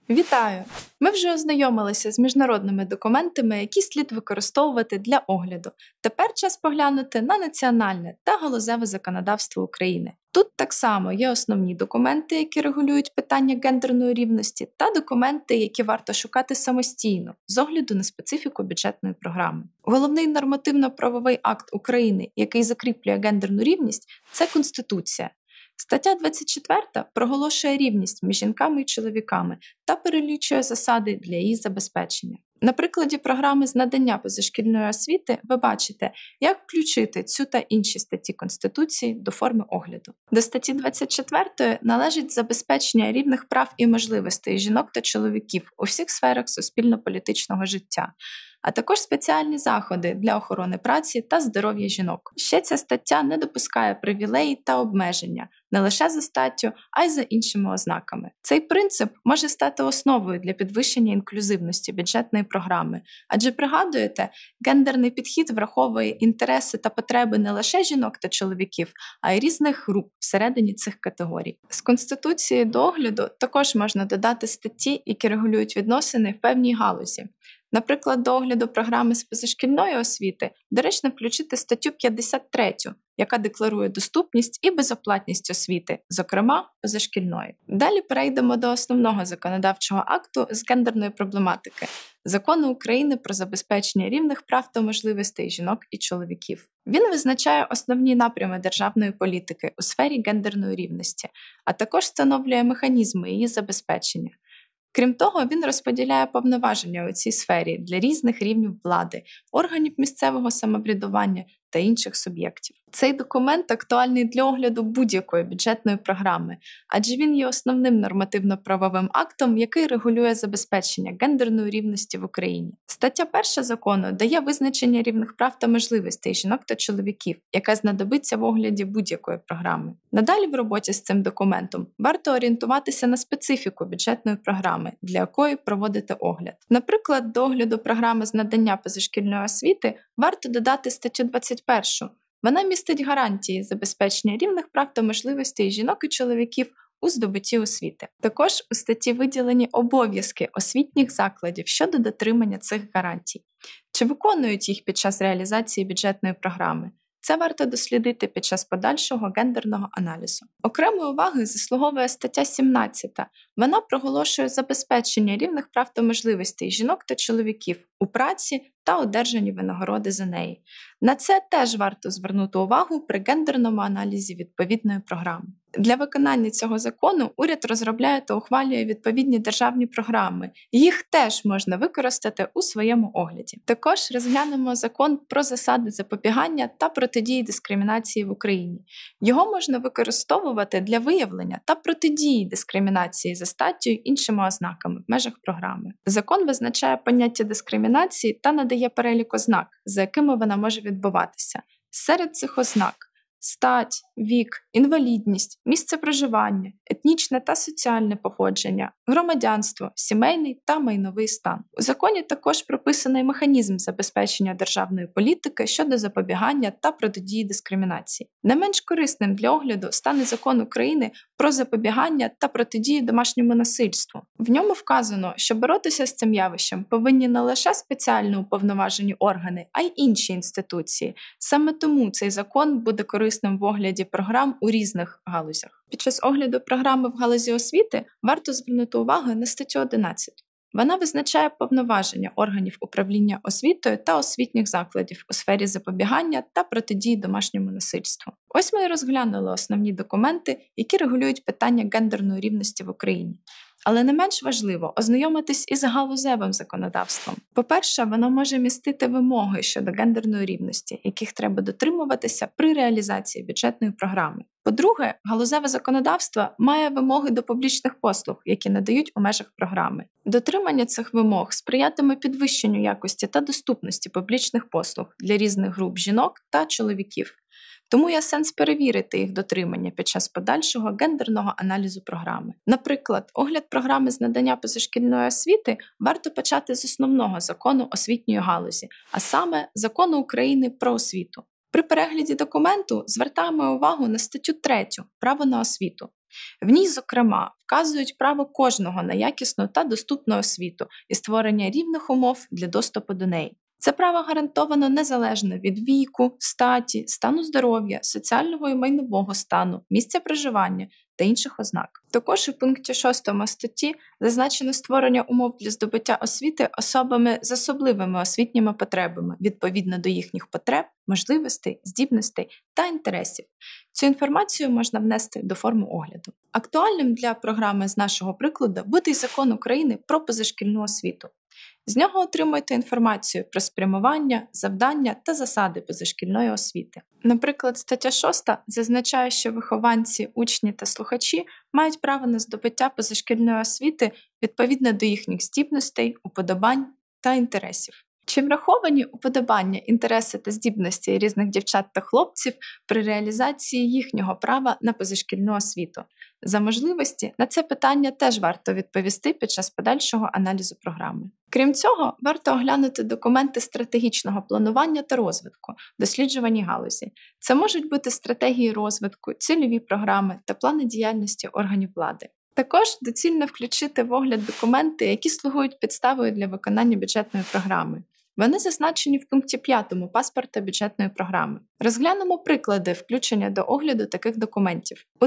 Вітаю! Ми вже ознайомилися з міжнародними документами, які слід використовувати для огляду. Тепер час поглянути на національне та галузеве законодавство України. Тут так само є основні документи, які регулюють питання гендерної рівності, та документи, які варто шукати самостійно, з огляду на специфіку бюджетної програми. Головний нормативно-правовий акт України, який закріплює гендерну рівність – це Конституція. Стаття 24 проголошує рівність між жінками і чоловіками та перелічує засади для її забезпечення. На прикладі програми з надання позашкільної освіти ви бачите, як включити цю та інші статті Конституції до форми огляду. До статті 24 належить забезпечення рівних прав і можливостей жінок та чоловіків у всіх сферах суспільно-політичного життя, а також спеціальні заходи для охорони праці та здоров'я жінок. Ще ця стаття не допускає привілеї та обмеження не лише за статтю, а й за іншими ознаками. Цей принцип може стати основою для підвищення інклюзивності бюджетної програми, адже, пригадуєте, гендерний підхід враховує інтереси та потреби не лише жінок та чоловіків, а й різних груп всередині цих категорій. З Конституції до огляду також можна додати статті, які регулюють відносини в певній галузі. Наприклад, до огляду програми з позашкільної освіти доречно включити статтю 53, яка декларує доступність і безоплатність освіти, зокрема позашкільної. Далі перейдемо до основного законодавчого акту з гендерної проблематики – Закону України про забезпечення рівних прав та можливостей жінок і чоловіків. Він визначає основні напрями державної політики у сфері гендерної рівності, а також встановлює механізми її забезпечення. Крім того, він розподіляє повноваження у цій сфері для різних рівнів влади, органів місцевого самоврядування та інших суб'єктів. Цей документ актуальний для огляду будь-якої бюджетної програми, адже він є основним нормативно-правовим актом, який регулює забезпечення гендерної рівності в Україні. Стаття 1 закону дає визначення рівних прав та можливостей жінок та чоловіків, яке знадобиться в огляді будь-якої програми. Надалі в роботі з цим документом варто орієнтуватися на специфіку бюджетної програми, для якої проводити огляд. Наприклад, до огляду програми з надання позашкільної освіти варто додати статтю 21. Вона містить гарантії забезпечення рівних прав та можливостей жінок і чоловіків у здобутті освіти. Також у статті виділені обов'язки освітніх закладів щодо дотримання цих гарантій. Чи виконують їх під час реалізації бюджетної програми? Це варто дослідити під час подальшого гендерного аналізу. Окремої уваги заслуговує стаття 17. Вона проголошує забезпечення рівних прав та можливостей жінок та чоловіків у праці та одержанні винагороди за неї. На це теж варто звернути увагу при гендерному аналізі відповідної програми. Для виконання цього закону уряд розробляє та ухвалює відповідні державні програми. Їх теж можна використати у своєму огляді. Також розглянемо закон про засади запобігання та протидії дискримінації в Україні. Його можна використовувати для виявлення та протидії дискримінації за статтю й іншими ознаками в межах програми. Закон визначає поняття дискримінації та надає перелік ознак, за якими вона може відбуватися. Серед цих ознак стать, вік, інвалідність, місце проживання, етнічне та соціальне походження, громадянство, сімейний та майновий стан. У законі також прописаний механізм забезпечення державної політики щодо запобігання та протидії дискримінації. Не менш корисним для огляду стане Закон України про запобігання та протидію домашньому насильству. В ньому вказано, що боротися з цим явищем повинні не лише спеціально уповноважені органи, а й інші інституції. Саме тому цей закон буде корисним в огляді програм у різних галузях. Під час огляду програми в галузі освіти варто звернути увагу на статтю 11. Вона визначає повноваження органів управління освітою та освітніх закладів у сфері запобігання та протидії домашньому насильству. Ось ми і розглянули основні документи, які регулюють питання гендерної рівності в Україні. Але не менш важливо ознайомитись із галузевим законодавством. По-перше, воно може містити вимоги щодо гендерної рівності, яких треба дотримуватися при реалізації бюджетної програми. По-друге, галузеве законодавство має вимоги до публічних послуг, які надають у межах програми. Дотримання цих вимог сприятиме підвищенню якості та доступності публічних послуг для різних груп жінок та чоловіків. Тому є сенс перевірити їх дотримання під час подальшого гендерного аналізу програми. Наприклад, огляд програми з надання позашкільної освіти варто почати з основного закону освітньої галузі, а саме Закону України про освіту. При перегляді документу звертаємо увагу на статтю 3 «Право на освіту». В ній, зокрема, вказують право кожного на якісну та доступну освіту і створення рівних умов для доступу до неї. Це право гарантовано незалежно від віку, статі, стану здоров'я, соціального і майнового стану, місця проживання та інших ознак. Також у пункті 6 статті зазначено створення умов для здобуття освіти особами з особливими освітніми потребами, відповідно до їхніх потреб, можливостей, здібностей та інтересів. Цю інформацію можна внести до форми огляду. Актуальним для програми з нашого прикладу буде й Закон України про позашкільну освіту. З нього отримуєте інформацію про спрямування, завдання та засади позашкільної освіти. Наприклад, стаття 6 зазначає, що вихованці, учні та слухачі мають право на здобуття позашкільної освіти відповідно до їхніх здібностей, уподобань та інтересів. Чи враховані уподобання, інтереси та здібності різних дівчат та хлопців при реалізації їхнього права на позашкільну освіту? За можливості, на це питання теж варто відповісти під час подальшого аналізу програми. Крім цього, варто оглянути документи стратегічного планування та розвитку, досліджувані галузі. Це можуть бути стратегії розвитку, цільові програми та плани діяльності органів влади. Також доцільно включити в огляд документи, які слугують підставою для виконання бюджетної програми. Вони зазначені в пункті 5 паспорта бюджетної програми. Розглянемо приклади включення до огляду таких документів. У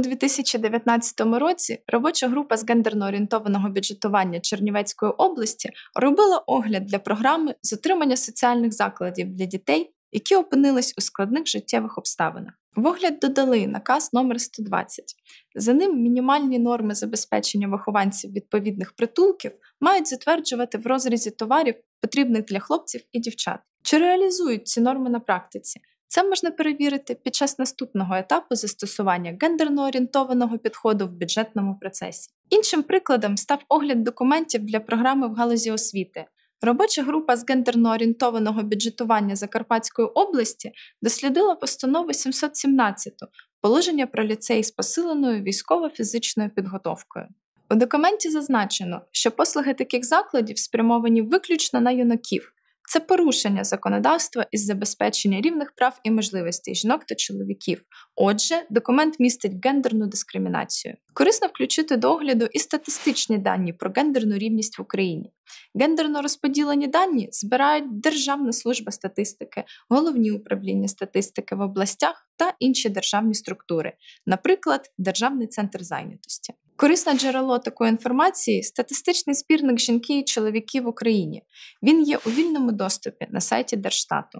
2019 році робоча група з гендерно-орієнтованого бюджетування Чернівецької області робила огляд для програми з отримання соціальних закладів для дітей, які опинились у складних життєвих обставинах. В огляд додали наказ номер 120. За ним мінімальні норми забезпечення вихованців відповідних притулків мають затверджувати в розрізі товарів, потрібних для хлопців і дівчат. Чи реалізують ці норми на практиці? Це можна перевірити під час наступного етапу застосування гендерно-орієнтованого підходу в бюджетному процесі. Іншим прикладом став огляд документів для програми в галузі освіти. Робоча група з гендерно-орієнтованого бюджетування Закарпатської області дослідила постанову 717 «Положення про ліцей з посиленою військово-фізичною підготовкою». У документі зазначено, що послуги таких закладів спрямовані виключно на юнаків. Це порушення законодавства із забезпечення рівних прав і можливостей жінок та чоловіків. Отже, документ містить гендерну дискримінацію. Корисно включити до огляду і статистичні дані про гендерну рівність в Україні. Гендерно розподілені дані збирають Державна служба статистики, головні управління статистики в областях та інші державні структури, наприклад, Державний центр зайнятості. Корисне джерело такої інформації – статистичний збірник «Жінки і чоловіки в Україні». Він є у вільному доступі на сайті Держстату.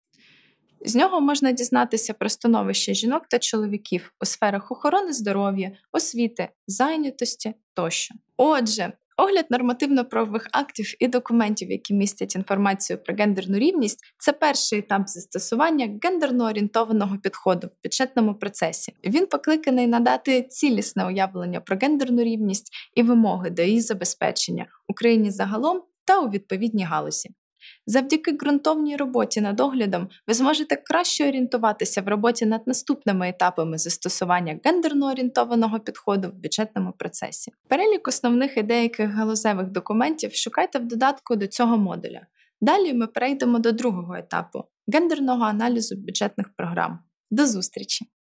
З нього можна дізнатися про становище жінок та чоловіків у сферах охорони здоров'я, освіти, зайнятості тощо. Отже, огляд нормативно-правових актів і документів, які містять інформацію про гендерну рівність – це перший етап застосування гендерно-орієнтованого підходу в бюджетному процесі. Він покликаний надати цілісне уявлення про гендерну рівність і вимоги до її забезпечення в Україні загалом та у відповідній галузі. Завдяки ґрунтовній роботі над оглядом ви зможете краще орієнтуватися в роботі над наступними етапами застосування гендерно-орієнтованого підходу в бюджетному процесі. Перелік основних і деяких галузевих документів шукайте в додатку до цього модуля. Далі ми перейдемо до другого етапу – гендерного аналізу бюджетних програм. До зустрічі!